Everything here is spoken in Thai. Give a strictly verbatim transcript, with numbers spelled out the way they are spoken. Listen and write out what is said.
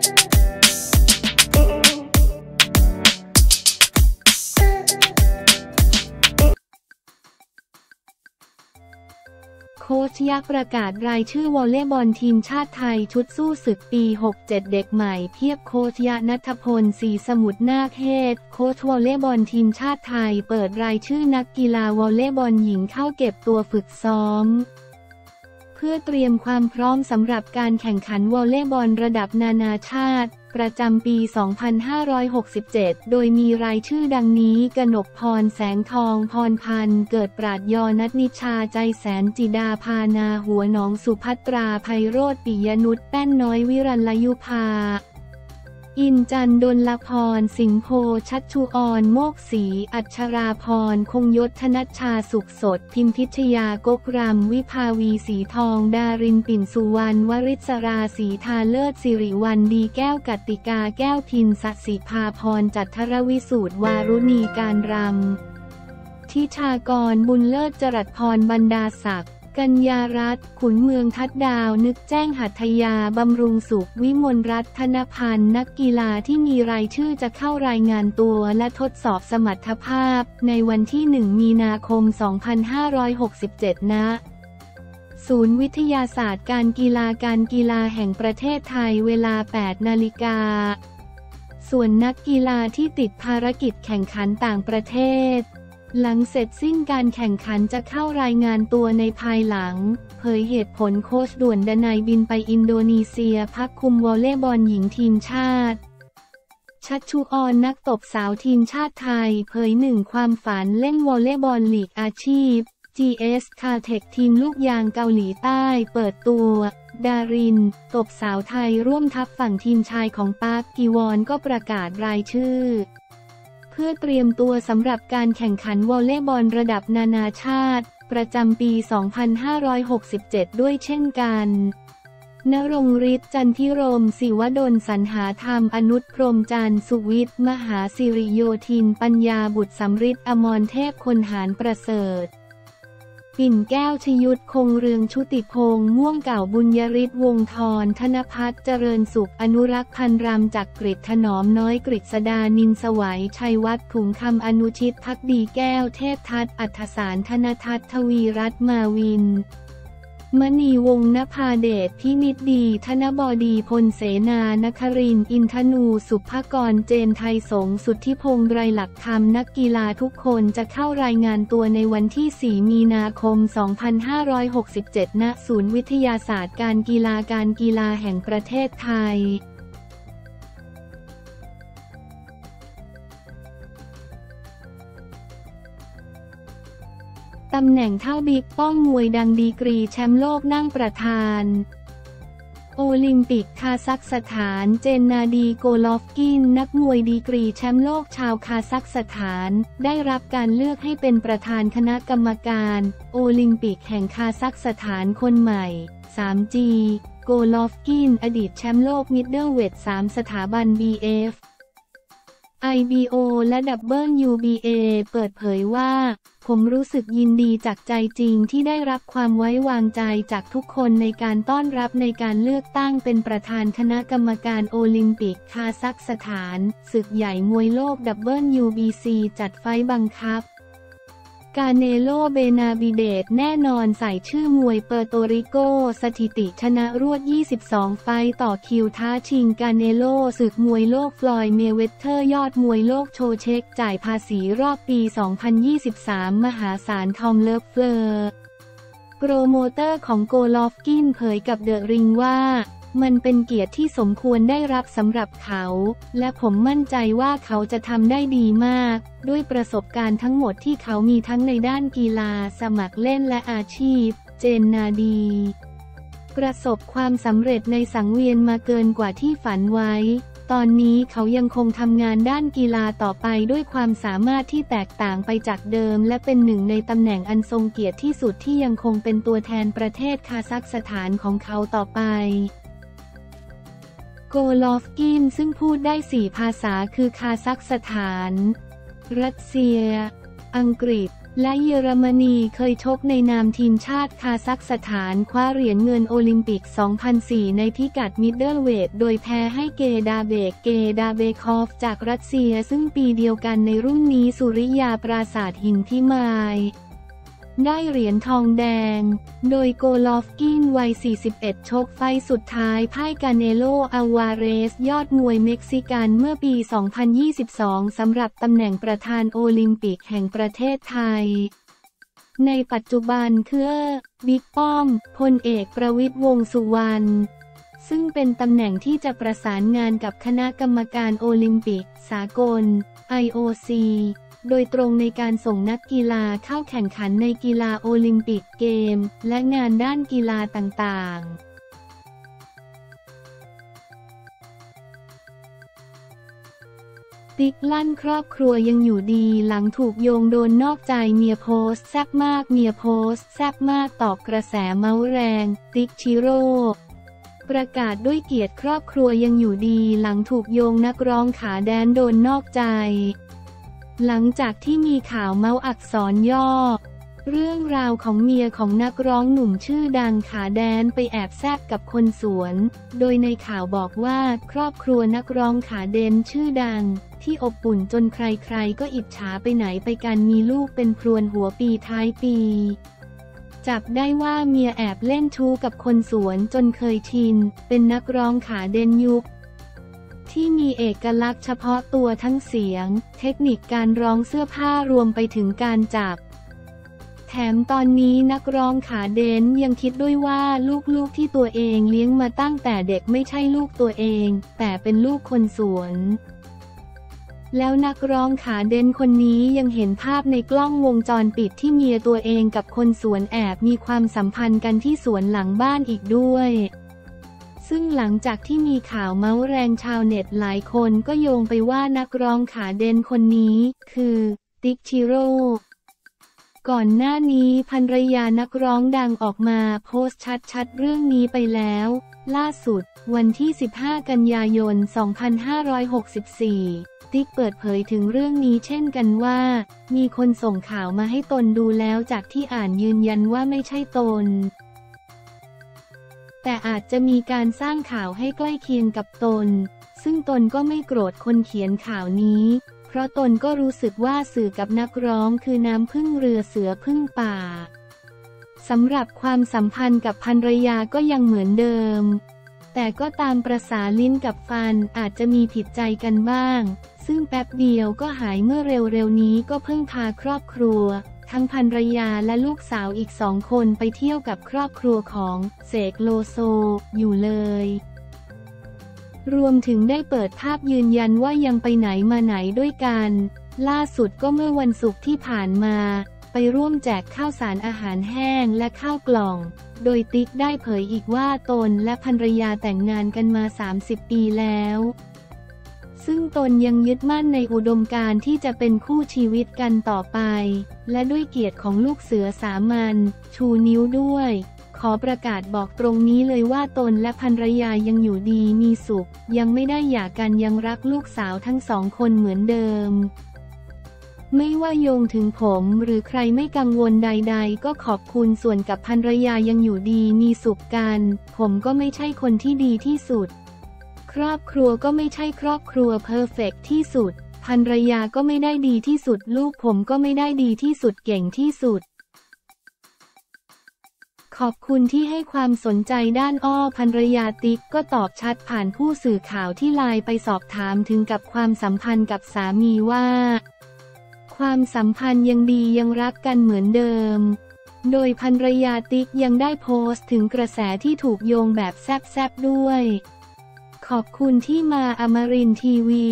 โค้ชยักษ์ประกาศรายชื่อวอลเลย์บอลทีมชาติไทยชุดสู้ศึกปี หกเจ็ด เด็กใหม่เพียบโค้ชยะณัฐพล ศรีสมุทรนาคเฮดโค้ชวอลเลย์บอลทีมชาติไทยเปิดรายชื่อนักกีฬาวอลเลย์บอลหญิงเข้าเก็บตัวฝึกซ้อมเพื่อเตรียมความพร้อมสำหรับการแข่งขันวอลเลย์บอลระดับนานาชาติประจำปี สองพันห้าร้อยหกสิบเจ็ด โดยมีรายชื่อดังนี้กนกพรแสงทองพรพันธ์เกิดปราดยอนัทนิชาใจแสนจิดาพานาหัวหนองสุภัตราไพโรจน์ปิยนุชแป้นน้อยวิรัลยุภาอินจันดลพรสิงห์โพชัชชุอรโมกศรีอัชราพรคงยศธนัชชาสุขสดพิมพิชยากกรำวิภาวีสีทองดารินปิ่นสุวรรณวริศราสีทาเลิศสิริวัลดีแก้วกัตติกาแก้วพินสศิภาพรจัทรวิสูตรวารุณีการรำทิชากรบุญเลิศจรัสพรบรรดาศักดิ์กัญญารัตน์ขุนเมืองทัดดาวนึกแจ้งหัตถยาบำรุงสุขวิมลรัตน์ธนพันธ์นักกีฬาที่มีรายชื่อจะเข้ารายงานตัวและทดสอบสมรรถภาพในวันที่หนึ่งมีนาคมสองพันห้าร้อยหกสิบเจ็ดณศูนย์วิทยาศาสตร์การกีฬาการกีฬาแห่งประเทศไทยเวลา แปดนาฬิกาส่วนนักกีฬาที่ติดภารกิจแข่งขันต่างประเทศหลังเสร็จสิ้นการแข่งขันจะเข้ารายงานตัวในภายหลังเผยเหตุผลโค้ชด่วนดนัยบินไปอินโดนีเซียพักคุมวอลเลย์บอลหญิงทีมชาติชัชชุอรนักตบสาวทีมชาติไทยเผยหนึ่งความฝันเล่นวอลเลย์บอลลีกอาชีพ จี เอส Caltech ทีมลูกยางเกาหลีใต้เปิดตัวดารินตบสาวไทยร่วมทัพฝั่งทีมชายของปาร์คกีวอนก็ประกาศรายชื่อเพื่อเตรียมตัวสำหรับการแข่งขันวอลเลย์บอลระดับนานาชาติประจำปี สองพันห้าร้อยหกสิบเจ็ด ด้วยเช่นกันณรงค์ฤทธิ์จันทิรมศิวดลสรรหาธรรมอนุชพรหมจันทร์สุวิทย์มหาสิริโยธินปัญญาบุตรสำริดอมรเทพคนหารประเสริฐปิ่นแก้วชยุทธคงเรืองชุติพงษ์ม่วงเก่าบุญยริศวงศ์ธรธนภัทรเจริญสุขอนุรักษ์พันรำจากกฤษถนอมน้อยกฤษดานินสวัยชัยวัฒน์ถุงคำอนุชิตพักดีแก้วเทพทัศน์อัฏฐสารธนทัศน์ทวีรัตน์มาวินมณีวงศ์นภาเดชพินิจดีธนบดีพลเสนานครินทร์อินทนูสุภกรเจนไทยสงฆ์สุทธิพงษ์ไตรหลักธรรมนักกีฬาทุกคนจะเข้ารายงานตัวในวันที่ สี่มีนาคมสองพันห้าร้อยหกสิบเจ็ด ณ ศูนย์วิทยาศาสตร์การกีฬาการกีฬาแห่งประเทศไทยตำแหน่งเท่าบิ๊กป้อมมวยดังดีกรีแชมป์โลกนั่งประธานโอลิมปิกคาซัคสถานเจนนาดีโกลอฟกินนักมวยดีกรีแชมป์โลกชาวคาซัคสถานได้รับการเลือกให้เป็นประธานคณะกรรมการโอลิมปิกแห่งคาซัคสถานคนใหม่ ทรี จี โกลอฟกินอดีตแชมป์โลกมิดเดิลเวทสามสถาบัน บี เอฟไอ บี โอ และ ดับเบิลยู บี เอ เปิดเผยว่าผมรู้สึกยินดีจากใจจริงที่ได้รับความไว้วางใจจากทุกคนในการต้อนรับในการเลือกตั้งเป็นประธานคณะกรรมการโอลิมปิกคาซัคสถานศึกใหญ่มวยโลก ดับเบิลยู บี ซี จัดไฟท์บังคับกาเนโลเบนาบิเดตแน่นอนใส่ชื่อมวยเปอร์โตริโกสถิติชนะรวดยี่สิบสองไฟท์ต่อคิวท้าชิงกาเนโลศึกมวยโลกฟลอยด์เมเวเธอร์ยอดมวยโลกโชเช็คจ่ายภาษีรอบปี สองพันยี่สิบสาม มหาศาลทอมเลิฟเฟลอร์โปรโมเตอร์ของโกลอฟกินเผยกับเดอะริงว่ามันเป็นเกียรติที่สมควรได้รับสำหรับเขาและผมมั่นใจว่าเขาจะทำได้ดีมากด้วยประสบการณ์ทั้งหมดที่เขามีทั้งในด้านกีฬาสมัครเล่นและอาชีพเจนนาดีประสบความสำเร็จในสังเวียนมาเกินกว่าที่ฝันไว้ตอนนี้เขายังคงทำงานด้านกีฬาต่อไปด้วยความสามารถที่แตกต่างไปจากเดิมและเป็นหนึ่งในตำแหน่งอันทรงเกียรติที่สุดที่ยังคงเป็นตัวแทนประเทศคาซัคสถานของเขาต่อไปโกลอฟกินซึ่งพูดได้สี่ภาษาคือคาซัคสถานรัสเซียอังกฤษและเยอรมนีเคยชกในนามทีมชาติคาซัคสถานคว้าเหรียญเงินโอลิมปิก สองพันสี่ ในพิกัดมิดเดิลเวทโดยแพ้ให้เกดาเบกเกดาเบคอฟจากรัสเซียซึ่งปีเดียวกันในรุ่นนี้สุริยาปราสาทหินพิมายได้เหรียญทองแดงโดยโกลอฟกินวัย สี่สิบเอ็ด ชกไฟสุดท้ายพ่ายกาเนโล อัลวาเรสยอดมวยเม็กซิกันเมื่อปี สองพันยี่สิบสอง สำหรับตำแหน่งประธานโอลิมปิกแห่งประเทศไทยในปัจจุบันคือบิ๊กป้อมพลเอกประวิตรวงษ์สุวรรณซึ่งเป็นตำแหน่งที่จะประสานงานกับคณะกรรมการโอลิมปิกสากล ไอ โอ ซี โดยตรงในการส่งนักกีฬาเข้าแข่งขันในกีฬาโอลิมปิกเกมและงานด้านกีฬาต่างๆติ๊กลั่นครอบครัวยังอยู่ดีหลังถูกโยงโดนนอกใจเมียโพสต์แซ่บมากเมียโพสต์แซ่บมากตอบกระแสเมาส์แรงติ๊กชิโร่ประกาศด้วยเกียรติครอบครัวยังอยู่ดีหลังถูกโยงนักร้องขาแดนโดนนอกใจหลังจากที่มีข่าวเมาส์อักษรย่อเรื่องราวของเมียของนักร้องหนุ่มชื่อดังขาแดนไปแอบแซบกับคนสวนโดยในข่าวบอกว่าครอบครัวนักร้องขาเดนชื่อดังที่อบอุ่นจนใครๆก็อิจฉาไปไหนไปกันมีลูกเป็นพรวนหัวปีท้ายปีจับได้ว่าเมียแอบเล่นชู้กับคนสวนจนเคยชินเป็นนักร้องขาเดนยุคที่มีเอกลักษณ์เฉพาะตัวทั้งเสียงเทคนิคการร้องเสื้อผ้ารวมไปถึงการจับแถมตอนนี้นักร้องขาเดนยังคิดด้วยว่าลูกๆที่ตัวเองเลี้ยงมาตั้งแต่เด็กไม่ใช่ลูกตัวเองแต่เป็นลูกคนสวนแล้วนักร้องขาเดนคนนี้ยังเห็นภาพในกล้องวงจรปิดที่เมียตัวเองกับคนสวนแอบมีความสัมพันธ์กันที่สวนหลังบ้านอีกด้วยซึ่งหลังจากที่มีข่าวเมาส์แรงชาวเน็ตหลายคนก็โยงไปว่านักร้องขาเดนคนนี้คือติ๊กชิโร่ก่อนหน้านี้ภรรยานักร้องดังออกมาโพสต์ชัดๆเรื่องนี้ไปแล้วล่าสุดวันที่สิบห้ากันยายนสองพันห้าร้อยหกสิบสี่ติ๊กเปิดเผยถึงเรื่องนี้เช่นกันว่ามีคนส่งข่าวมาให้ตนดูแล้วจากที่อ่านยืนยันว่าไม่ใช่ตนแต่อาจจะมีการสร้างข่าวให้ใกล้เคียงกับตนซึ่งตนก็ไม่โกรธคนเขียนข่าวนี้เพราะตนก็รู้สึกว่าสื่อกับนักร้องคือน้ำพึ่งเรือเสือพึ่งป่าสำหรับความสัมพันธ์กับภรรยาก็ยังเหมือนเดิมแต่ก็ตามประสาลิ้นกับฟันอาจจะมีผิดใจกันบ้างซึ่งแป๊บเดียวก็หายเมื่อเร็วๆนี้ก็เพิ่งพาครอบครัวทั้งภรรยาและลูกสาวอีกสองคนไปเที่ยวกับครอบครัวของเสกโลโซอยู่เลยรวมถึงได้เปิดภาพยืนยันว่ายังไปไหนมาไหนด้วยกันล่าสุดก็เมื่อวันศุกร์ที่ผ่านมาไปร่วมแจกข้าวสารอาหารแห้งและข้าวกล่องโดยติ๊กได้เผยอีกว่าตนและภรรยาแต่งงานกันมาสามสิบปีแล้วซึ่งตนยังยึดมั่นในอุดมการณ์ที่จะเป็นคู่ชีวิตกันต่อไปและด้วยเกียรติของลูกเสือสามัญชูนิ้วด้วยขอประกาศบอกตรงนี้เลยว่าตนและภรรยายังอยู่ดีมีสุขยังไม่ได้หย่ากันยังรักลูกสาวทั้งสองคนเหมือนเดิมไม่ว่าโยงถึงผมหรือใครไม่กังวลใดๆก็ขอบคุณส่วนกับภรรยายังอยู่ดีมีสุขกันผมก็ไม่ใช่คนที่ดีที่สุดครอบครัวก็ไม่ใช่ครอบครัวเพอร์เฟกต์ที่สุดภรรยาก็ไม่ได้ดีที่สุดลูกผมก็ไม่ได้ดีที่สุดเก่งที่สุดขอบคุณที่ให้ความสนใจด้านอ้อภรรยาติ๊กก็ตอบชัดผ่านผู้สื่อข่าวที่ไลน์ไปสอบถามถึงกับความสัมพันธ์กับสามีว่าความสัมพันธ์ยังดียังรักกันเหมือนเดิมโดยภรรยาติ๊กยังได้โพสต์ถึงกระแสที่ถูกโยงแบบแซ่บๆด้วยขอบคุณที่มาอมรินทร์ทีวี